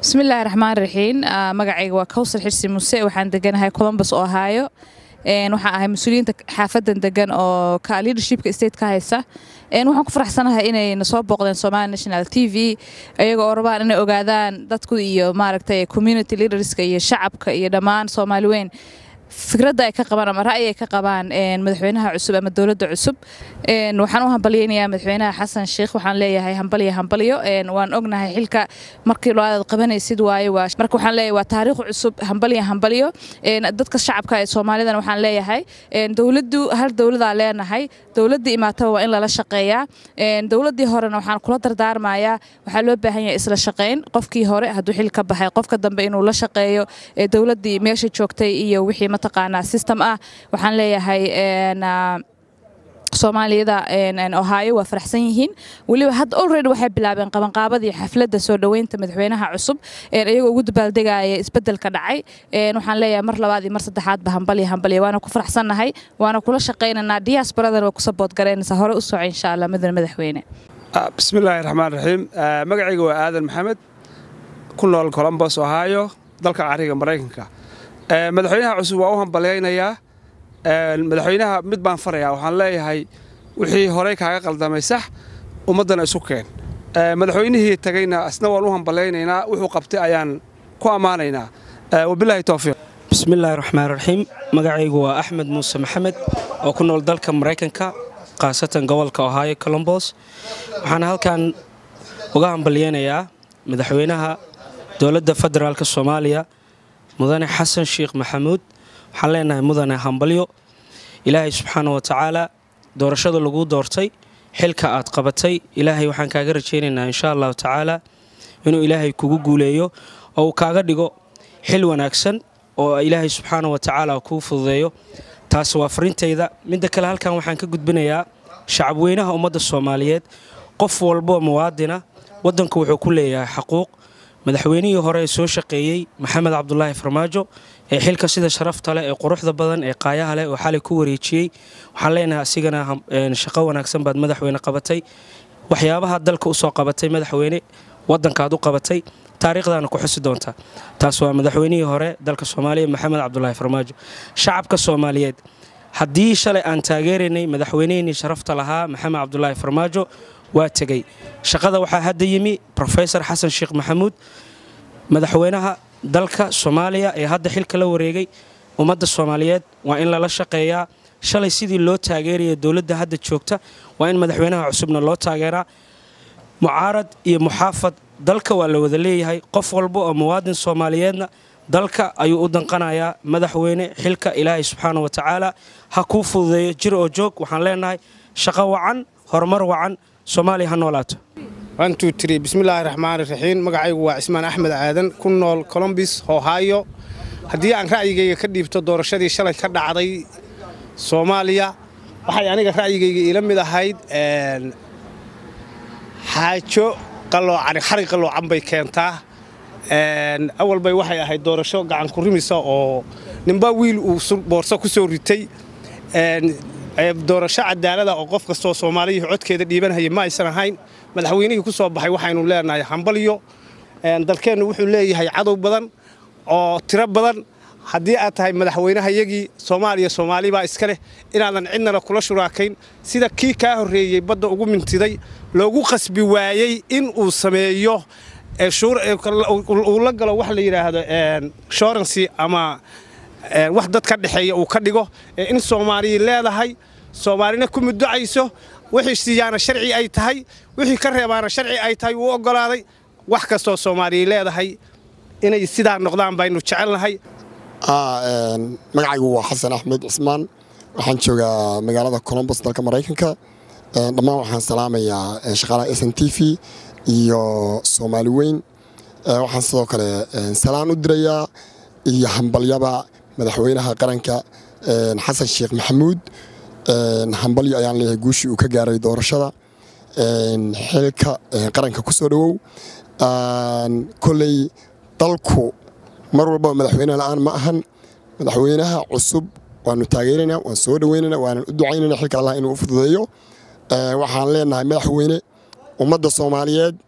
بسم الله الرحمن الرحيم magacayga waa Kawsar Xirsi Muuse waxaan deganahay Columbus Ohio waxaan ahay mas'uuliyiinta xaafadan degan oo ka leadershipka state ka haysa waxaan ku faraxsanahay inay soo booqdeen Somali National TV ayagoo rabaan inay ogaadaan dadku iyo maaragtay community leaderska iyo shacabka iyo dhamaan Soomaali weyn fikradda ay ka qabaan ama ra'yi ay ka qabaan madaxweynaha cusub ama dawladda cusub waxaan u hambalyeeyaa madaxweynaha Xasan Sheekh waxaan leeyahay hambalyo waan ognahay xilka markii loo aad qabanaysid waayo marka waxaan leeyahay waa taariikh cusub hambalyo dadka shacabka ee Soomaalidan waxaan leeyahay dawladdu hal dawlada leenahay dawladda imaataba waa in la shaqeeyaa dawladdii horena waxaan kula dardaarmayaa waxa loo baahan yahay isla shaqeyn qofkii hore hadduu xilka baxay qofka dambe inuu la shaqeeyo dawladdii meesha joogtay iyo wixii mataqaana system waxaan leeyahay Soomaalida Ohio waa faraxsan yihiin waliba had already waxay bilaabeen qabanqaabadii xafladda soo dhaweynta madaxweynaha cusub iyagoo ugu dabaaldegaya isbedelka dhacay waxaan leeyahay mar labaad iyo mar saddexaad ba hambalyo waana ku faraxsanahay waana kula shaqeynaynaa diasporada waa ku support gareynaysa hore u soo insha Allah madaxweyne bismillaahir rahmaanir rahiim magacayga waa Aadan Maxamed ku nool Columbus Ohio dalka cariga Mareykanka madaxweynaha cusub waa u hambalyeynaya madaxweynaha mid baan farayaa waxaan leeyahay wixii hore kaaga qaldamay sax ummadana isu keen madaxweynihii tagayna asna waan u hambaleynaynaa wuxuu qabtay ayaan ku amaanaynaa wabillahi tawfiiq bismillaahir rahmaanir rahiim magacaygu waa Axmed Muuse Maxamed oo ku nool dalka Mareykanka qaasatan gobolka Ohio Columbus waxaan halkan uga hambalyeynayaa madaxweynaha dawladda federaalka Soomaaliya mudane Xasan Sheekh Maxamuud waxaan leenahay mudane hambalyo ilaahay subxaanahu wa tacaala doorashada lagu doortay xilka aad qabatay ilaahay waxaan kaaga rajaynaynaa insha Allah tacaala inuu ilaahay kugu guuleeyo oo kaaga dhigo xil wanaagsan oo ilaahay subxaanahu wa tacaala ku fududeeyo taas waa farintayda midda kale halkan waxaan ka gudbinayaa shacab weynaha ummadda Soomaaliyeed qof walba muwaadina wadanku wuxuu ku leeyahay xuquuq madaxweynihii hore soo shaqeeyay Maxamed Cabdullaahi Farmaajo ee xilka sida sharafta leh ee quruxda badan ee qaayaha leh oo xalay ku wareejiyay waxaan leenahay asigana shaqo wanaagsan baad madaxweyne qabatay waxyaabaha dalka u soo qabatay madaxweyne wadankaad u qabatay taariikhdana ku xusi doonta taas waa madaxweynihii hore dalka Soomaaliya Maxamed Cabdullaahi Farmaajo shacabka Soomaaliyeed haddii shalay aan taageeranay madaxweynihii sharafta lahaa Maxamed Cabdullaahi Farmaajo waa tagay shaqada waxa hadda yimi Professor Xasan Sheekh Maxamuud madaxweynaha dalka Soomaaliya ee hadda xilka la wareegay ummadda Soomaaliyeed waa in la shaqeeyaa shalay sidii loo taageeray dawladda hadda joogta waa in madaxweynaha cusubna loo taageeraa mucaarad iyo muxaafad dalka waa la wada leeyahay qof walba oo muwaadin Soomaaliyeedna dalka ayuu u danqanayaa madaxweyne xilka ilaahay subxaanahu wa tacaala ha ku fududeeyo jir oo joog waxaan leenahay shaqo wacan horumar wacan Soomaaliya ha noolaato 1 2 3 bismillaahir rahmaanir rahiim magacaygu waa Ismaan Axmed Aadan ku nool Columbus Ohio haddii aan ra'yigayga ka dhiibto doorashadii shalay ka dhacday Soomaaliya waxay aniga ra'yigayga ila mid ahayd xaajo xariiq qaloocan bay keentaa awal bay waxay ahayd doorasho gacan ku rimisa oo ninba wiil uu boorso ku soo ritay doorasho cadaalad ah oo qof kasta oo Soomaaliyeed codkeeda dhiibanaya ma aysan ahayn madaxweynihii ku soo baxay waxaanu leenahay hambalyo dalkeenu wuxuu leeyahay cadow badan oo tiro badan haddii aad tahay madaxweynaha yagii Soomaali baa iska leh inaadan cidna kula shuraakayn sida kii ka horeeyay badda ugu mintiday loogu qasbi waayay in uu sameeyo uu la galo wax la yiraahdo insurance ama wax dad ka dhaxeeya uu ka dhigo in Soomaaliya leedahay Soomaalina ku mudacayso wixii siyaana sharci ay tahay wixii ka reebaana sharci ay tahay uu ogolaaday wax kasto Soomaaliya leedahay inay sidaa noqdaan baynu jecelnahay magacaygu waa Xasan Axmed Cismaan waxaan joogaa magaalada Columbus dalka Mareykanka dhammaan waxaan salaamayaa shaqaalaha SNTV iyo Soomaali weyn waxaan sidoo kale salaan u dirayaa iyo hambalyaba madaxweynaha qaranka Xasan Sheekh Maxamuud hambalyo ayaan leeyahay guushii uu ka gaaray doorashada xilka qaranka ku soo dhawow kulay dalku mar walba madaxweynaha la'aan ma ahan madaxweynaha cusub waanu taageeraynaa waan soo dhaweynaynaa waan u ducaynaynaa xilka Allah inuu u fududeeyo waxaan leenahay madaxweyne ummadda Soomaaliyeed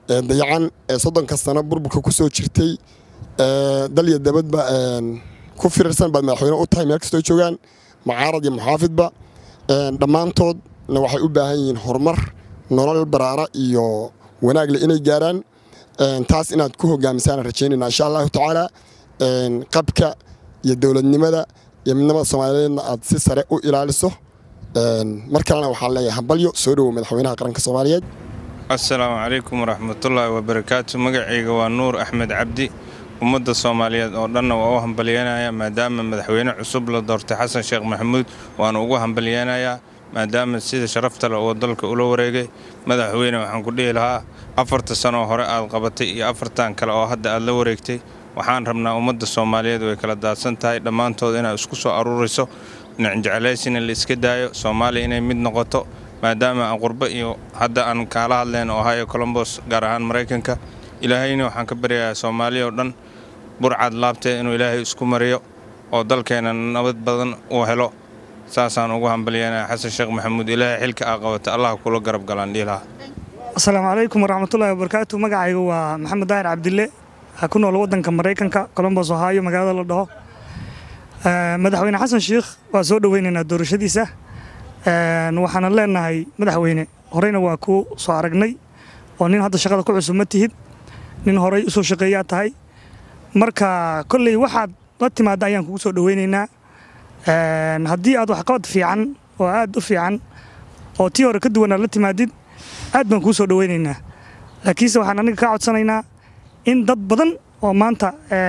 dayacan soddonka sano burburka ku soo jirtay dal iyo dabadba ku firirsan baad madaxweyne u tahay meel kastoo joogaan mucaarad iyo muxaafidba dhammaantoodna waxay u baahan yihiin horumar nolol baraara iyo wanaagle inay gaaraan taas inaad ku hogaamisaan rajaynayna insha allahu tacaala qabka iyo dowladnimada iyo midnimada soomaaliyeedna aad si sare u ilaaliso mar kalena waxaan leeyahay hambalyo soo dhowow madaxweynaha qaranka soomaaliyeed assalaamu calaykum waraxmatullaahi wabarakaatu magacayga waa nuur axmed cabdi ummadda soomaaliyeed oo dhanna waa u hambalyeenayaa maadaama madaxweyne cusub la doortay xasan sheekh maxamuud waana ugu hambalyeenayaa maadaama sida sharafta leh oo dalka ula wareegay madaxweyne waxaan ku dhihi lahaa 4 sano hore aad qabatay iyo 4 kale oo hadda aad la wareegtay waxaan rabnaa ummadda soomaaliyeed way kala daadsan tahay dhammaantood inaad isku soo aruuriso jeclaysin in la iska daayo Soomaaliya inay mid noqoto maadaama aan qurbo iyo hadda aan kala hadlayno Ohio Columbus gaar ahaan Mareykanka ilaahayna waxaan ka baryayaa Soomaaliya oo dhan burcad laabtay inuu ilaahay isku mariyo oo dalkeena nabad badan uu helo saasaan ugu hambalyeynaa xasan sheekh maxamuud ilaahay xilka aqawata Allah kula garab galaan dhiilaha assalaamu calaykum waraxmatullaahi wabarakaatu magacaygu waa maxamed daahir cabdille ku nool wadanka Mareykanka Columbus Ohio magaalada la dhaho madaxweyne xasan sheekh waa soo dhaweynaynaa doorashadiisa waxaan leenahay madaxweyne horeyna waa ku soo aragnay oo nin hadda shaqada ku cusub ma tihid nin horey u soo shaqeeyaa tahay marka kulli waxaad la timaada ayaan kugu soo dhaweynaynaa haddii aad wax qabad fiican oo aad u fiican oo tii hore ka duwan aad la timaadid aad baan kugu soo dhaweynaynaa laakiinse waxaan aniga ka codsanaynaa in dad badan oo maanta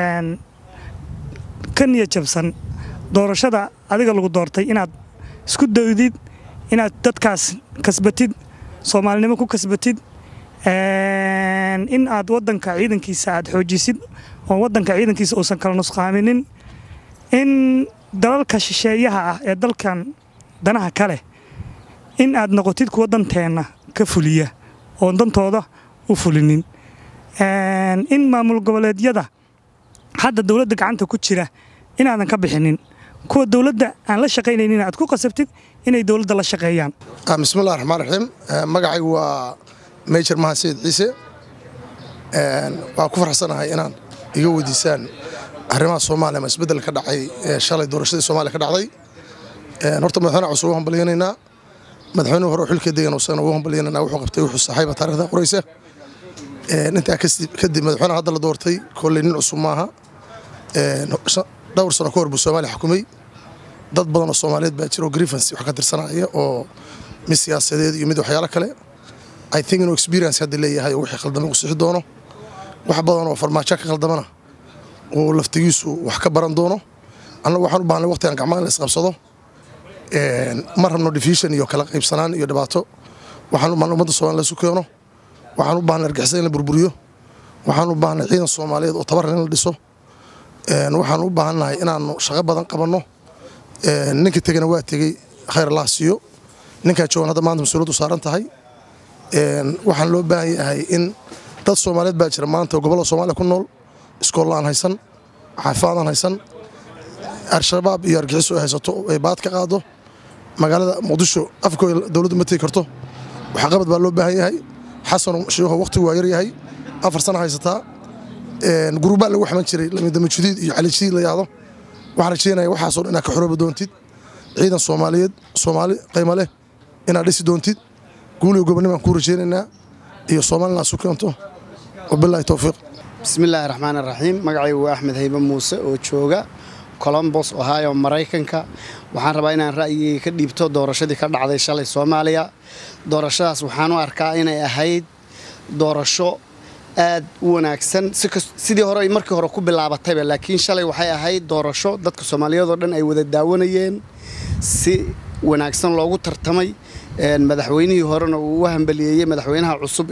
ka niyad jabsan doorashada adiga lagu doortay inaad isku dawdid inaad dadkaas kasbatid Soomaalinimo ku kasbatid in aad wadanka ciidankiisa aad xoojisid oo wadanka ciidankiisa uusan kala nusqaaminin in dalalka shisheeyaha ah ee dalkan danaha kale in aad noqotid kuwa danteena ka fuliya oo dantooda u fulinin in maamul goboleedyada hadda dawladda gacanta ku jira inaadan ka bixinin kuwa dawladda aan la shaqaynaynin aad ku qasabtid inay dawladda la shaqeeyaan bismillaahir rahmaanir rahiim magacaygu waa Major Mahasiid Ciise waa ku faraxsanahay inaan iga weydiisaan arrimaha Soomaaliya ma isbedel ka dhacay shalay doorashadii Soomaaliya ka dhacday horta madaxweynaha cusub waxaan balyeynaa madaxweynuhu hore xilka deegan oo sanad waxaan balyeynaa wuxuu qabtay wuxuu saxayba taariikhda qoraysa inta kadib madaxweynaha hadda la doortay kulli nin cusub maaha dhowr sano ka hor buu Soomaaliya xukumay dad badan oo Soomaaliyeed baa jiro grievance wax ka tirsanaya oo mid siyaasadeed iyo mid waxyaalo kale I think inuu experience hadda leeyahay wixii khaldamay ku sixi doono wax badan oo farmaajo ka khaldamana oo laftigiisu wax ka baran doono annagu waxaan u baahnay waqti aan gacmaha la isqabsado ma rabno division iyo kala qaybsanaan iyo dhibaato waxaan u baahnay ummadda Soomaaliyeed la isu keeno waxaan u baahnay argixisada in la burburiyo waxaan u baahnay ciidan Soomaaliyeed oo tabar in la dhiso waxaan u baahanahay inaan shaqo badan qabanno ninka tagana waa tagay khayr Allah siiyo ninka joogan hadda maanta mas'uuliyadu saaran tahay waxaan loo baahan yahay in dad Soomaaliyeed baa jira maanta gobolada Soomaaliya ku nool iskoolaan haysan xaafadaan haysan al-shabaab iyo argaxiso haysato ay baad ka qaado magaalada Muqdisho afkooda dawladdu ma tagi karto waxa qabad baa loo baahan yahay xasan sheekho waqtigu waa yar yahay 4 sano haysataa guruuba lagu xaman jiray lamida majudiid iyo xalijiid la yaado waxaan rajeenayaa waxaas oo inaad ka xoroobo doontid ciidan Soomaaliyeed Soomaali qiimo leh inaad dhisi doontid guuliga gobonimo ku rajeenaynaa iyo Soomaaliland soo keento wabillahi tawfiiq bismillaahir rahmaanir rahiim magacaygu waa Axmed Hayba Muuse oo jooga Columbus Ohio Mareykanka waxaan rabaa inaan ra'yigayga ka dhiibto doorashadii ka dhacday shalay Soomaaliya doorashadaas waxaan u arkaa inay ahayd doorasho aad u wanaagsan sidii hore markii hore ku bilaabatay laakiin shalay waxay ahayd doorasho dadka Soomaaliyeed oo dhan ay wada daawanayeen si wanaagsan loogu tartamay madaxweynihii horena uu hambaliyay madaxweynaha cusub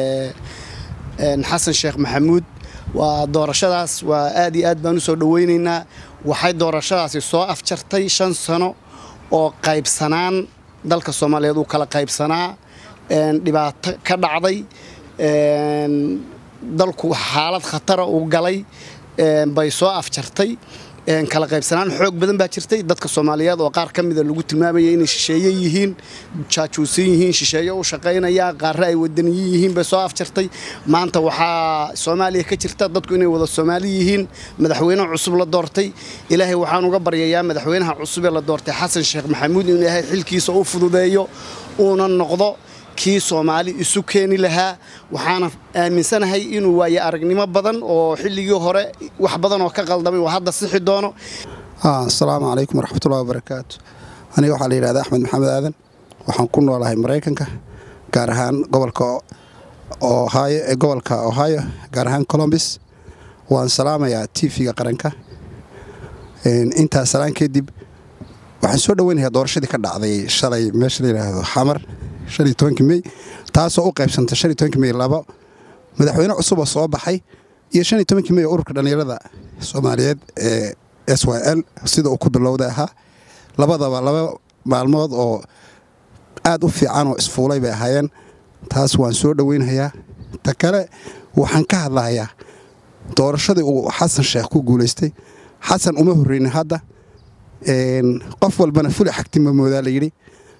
xasan sheekh maxamuud waa doorashadaas waa aad iyo aad baan u soo dhaweynaynaa waxay doorashadaasi soo afjartay 5 sano oo qaybsanaan dalka Soomaaliyeed uu kala qaybsanaa dhibaato ka dhacday dalku xaalad khatar uu galay bay soo afjartay kala qaybsanaan xoog badan baa jirtay dadka Soomaaliyeed oo qaar kamid ah lagu tilmaamayay inay shisheeye yihiin jaajuusin yihiin shisheeye u shaqeynaya qaar ay wadaniyiin yihiin bay soo afjartay maanta waxa Soomaaliya ka jirta dadku inay wada Soomaali yihiin madaxweyne cusub la doortay ilaahay waxaan uga baryayaa madaxweynaha cusub ee la doortay Xasan Sheekh Maxamuud inuu ilaahay xilkiisa u fududeeyo oo noqdo kii Soomaali isu keeni lahaa waxaan aaminsanahay inuu waayo aragnimo badan oo xilligii hore wax badan oo ka qaldamay oo hadda sixi doono assalaamu calaykum waraxmatullaahi wabarakaatu aniga waxa la yiraahdaa Axmed Maxamed Aadan waxaan ku noolahay Mareykanka gaar ahaan gobolka Ohio gaar ahaan Columbus waan salaamayaa TV-ga qaranka inta salaan kadib waxaan soo dhaweynayaa doorashadii ka dhacday shalay meesha la yiraahdo Xamar 15 May taasoo u qaybsantay 15 May laba madaxweyne cusub oo soo baxay iyo 15 May ururka dhalinyarada Soomaaliyeed ee SYL sida uu ku bilowday ahaa labadaba laba maalmood oo aad u fiican oo isfuulay bay ahaayeen taas waan soo dhaweynayaa ta kale waxaan ka hadlayaa doorashadii uu Xasan Sheekh ku guuleystay Xasan uma horreyn hadda qof walbana fuli xagtima moodaa la yiri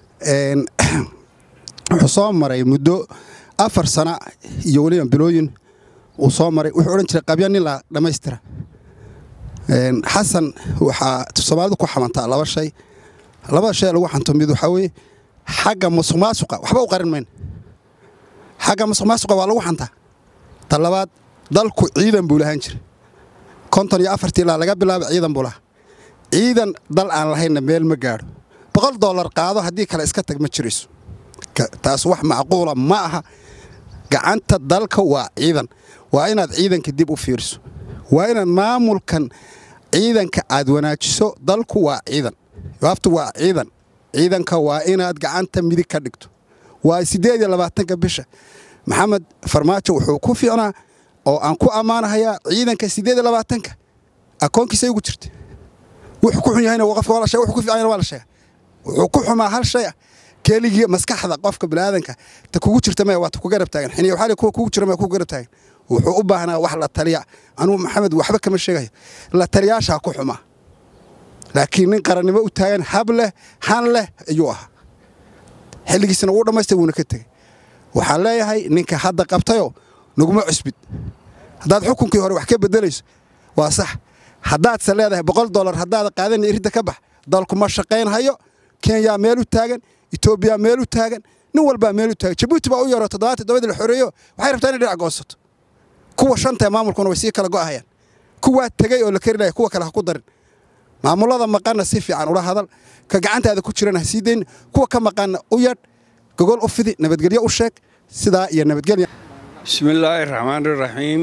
wuxuu soo maray muddo 4 sano iyo waliba bilooyin uu soo maray wuxuu oran jiray qabyaan la dhameystira Xasan waxa Soomaalidu ku xamantaa laba shay lagu xanto mid waxa weeye xagga musuqmaasuqa waxba u qarin mayn xagga musuqmaasuqa waa lagu xantaa talabaad dalku ciidan buu lahaan jiray 54 ilaa laga bilaabo ciidan buu lahaa ciidan dal aan lahayn meel ma gaaro $100 qaado hadii kale iska tag ma jirayso taas wax macquul ma aha gacanta dalka waa ciidan waa inaad ciidanka dib u fiirso waa inaad maamulkan ciidanka aad wanaajiso dalku waa ciidan waftu waa ciidanka waa inaad gacanta midig ka dhigto waa 28 bisha Maxamed Farmaajo wuxuu ku fiicnaa oo aan ku amaanayaa ciidanka 28 akoonkiisa ugu jirtay wuxuu ku xun yahayna waqaf wala shay wuxuu ku fiicnaa wala shay wuxuu ku xumaa hal shay keligii maskaxda qofka bilaadanka ta kugu jirta ma waa ku garab taagan xiniyo waxa kugu jira ma ku garab taagan wuxuu u baahnaa wax la taliya anu Maxamed waxba kama sheegayo la taliyaasha ku xumaa laakiin nin qarannimo u taagan hable han leh ayuu ah xilligiisna uu dhameystay wuuna ka tagay waxa leeyahay ninka hadda qabtayo nuguma cusbid hadaad xukunkii hore wax ka bedelayso waa sax hadaad leedahay $100 hadaad qaadan irida ka bax dalku ma shaqeynhayo Kenya meel u taagan Ethiopia meel u taagan nin walba meel u taagan Djibouti baa u yaro 7 la xoreeyo waxay rabtaa inay dhinac goosato kuwa shanta maamulkuna way si kala go'ayaan kuwa tagay oo la karinay kuwa kale ha ku darin maamulada maqana si fiican ula hadal ka gacantaada ku jirana siideyn kuwa ka maqana u yad gogol u fidi nabadgelyo u sheeg sida iyo nabadgelyo bismillaahir rahmaanir rahiim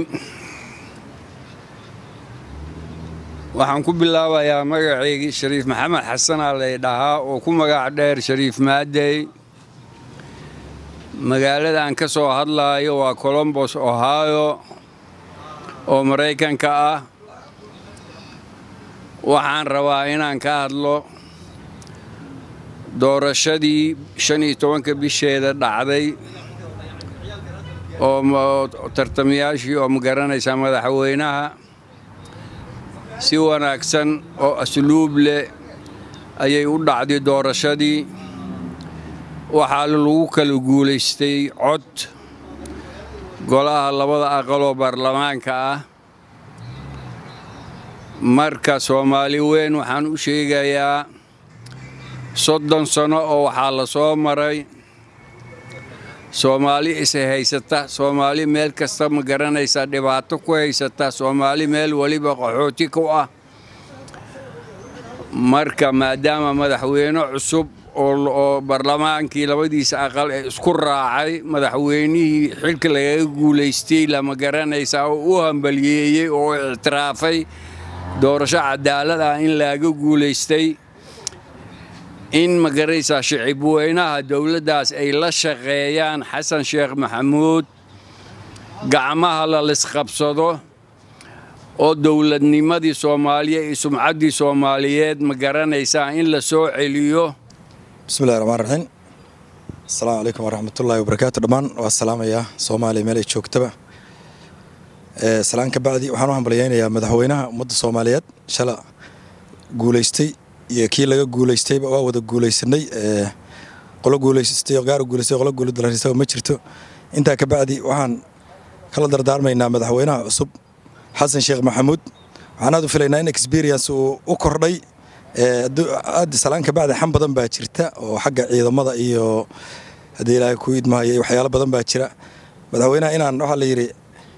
waxaan ku bilaabayaa magaceygii Shariif Maxamed Xasan Alay dhahaa oo ku magac dheer Shariif Maadey magaalada aan ka soo hadlaayo waa Columbus Ohio oo Mareykanka ah waxaan rabaa inaan ka hadlo doorashadii 15 bisheeda dhacday oo tartamayaashii oo magaranaysa madaxweynaha si wanaagsan oo asluub leh ayay u dhacday doorashadii waxa lagu kala guuleystay cod golaha labada aqal oo baarlamaanka ah marka Soomaali weyn waxaan u sheegayaa 30 sano oo waxa la soo maray Soomaali is haysata Soomaali meel kasta ma garanaysa dhibaato ku haysata Soomaali meel waliba qaxooti ku ah marka maadaama madaxweyne cusub oo baarlamaankii labadiisa aqal isku raacay madaxweynihii xilka laga guuleystay lama garanaysa oo u hambalyeeyay oo ictiraafay doorasho cadaalad ah in laga guuleystay in magaraysa shicib weynaha dawladdaas ay la shaqeeyaan Xasan Sheekh Maxamuud gacmaha la isqabsado oo dawladnimadii Soomaaliya iyo sumcaddii Soomaaliyeed magaranaysa in la soo celiyo bismillaahir rahmaanir rahiim assalaamu alaykum waraxmatullaahi wabarakaatuh dhamaan waa salaamaya Soomaaliya meel ay joogtaba salaan ka bacdi waxaan u hambalyeeynayaa madaxweynaha ummadda Soomaaliyeed shala guulaystay iyo kii laga guulaystayba waa wada guulaysanay qolo guulaystay oo gaar guulaystay qolo guuldarraysay ma jirto intaa ka bacdi waxaan kala dardaarmaynaa madaxweynaha cusub xasan sheekh maxamuud waxaan aad u filaynaa in experience uu u kordhay aad salaan ka bacdi xam badan baa jirta oo xagga ciidamada iyo haddii ilaahay ku idmaayay waxyaalo badan baa jira madaxweynaha inaan waxaa la yidhi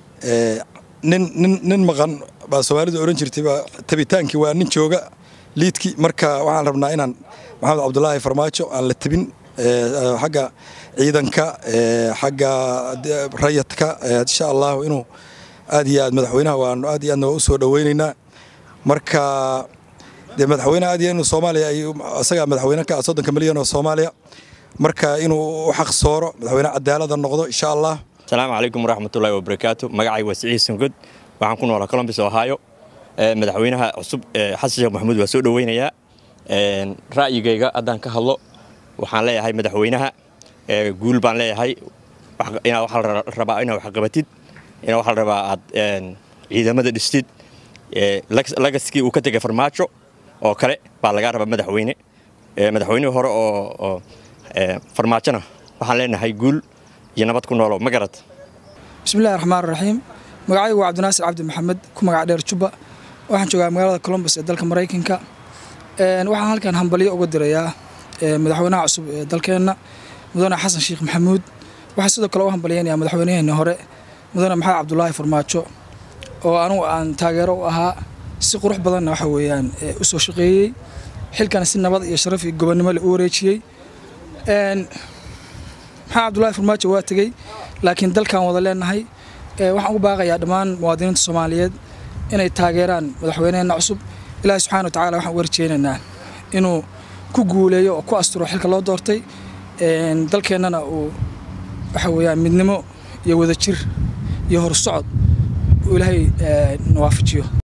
nin maqan baa soomaalidu oran jirtay baa tabitaankii waa nin jooga liidkii marka waxaan rabnaa inaan maxamed cabdulaahi farmaajo aan la tabin xagga ciidanka xagga rayadka insha Allah inuu aad iyo aad madaxweynaha waan aad iyo aad u soo dhaweynaynaa marka madaxweynaha aad iyo inuu Soomaaliya ay asaga madaxweynaha ka 30 milyan oo Soomaaliya marka inuu xaq sooro madaxweynaha cadaalad noqdo insha Allah. Assalamu alaykum warahmatullahi wabarakatuh magacaygu waa Siciid Sangud waxaan ku noolaa Columbus Ohio madaxweynaha cusub Xasan Sheekh Maxamuud waa soo dhaweynayaa ra'yigayga haddaan ka hadlo waxaan leeyahay madaxweynaha guul baan leeyahay ina waxa la rabaa ina wax qabatid ina waxa la rabaa aad ciidamada dhistid lagaskii uu ka tagay farmaajo oo kale baa laga rabaa madaxweyne hore oo farmaajona waxaan leenahay guul iyo nabad ku noolo ma garad bismillaahir rahmaanir rahiim magacaygu waa Cabdinaasir Cabdi Maxamed ku magac dheer Juba waxaan joogaa magaalada Columbus ee dalka Mareykanka waxaan halkan hambaliyo uga dirayaa madaxweynaha cusub ee dalkeena mudane Xasan Sheekh Maxamuud waxaan sidoo kale u hambaliyaynayaa madaxweynaheena hore mudane Maxamed Cabdulaahi Farmaajo oo aan taageero u ahaa si qurux badan waxa weeyaan u soo shaqeeyay xilkan si nabad iyo sharaf iyo gobonimo leh u wareejiyay Maxamed Cabdulaahi Farmaajo waa tagay laakiin dalkan wada leenahay waxaan u baaqayaa dhammaan muwaadiniinta Soomaaliyeed inay taageeraan madaxweynaheena cusub Ilaahay subxaanahu wa ta'aala waxaan warjeynaa inuu ku guuleeyo oo ku asturo xilka loo doortay dalkeenana uu waxa weeyaan midnimo iyo wadajir iyo horsocod Ilaahay nawaafajiyo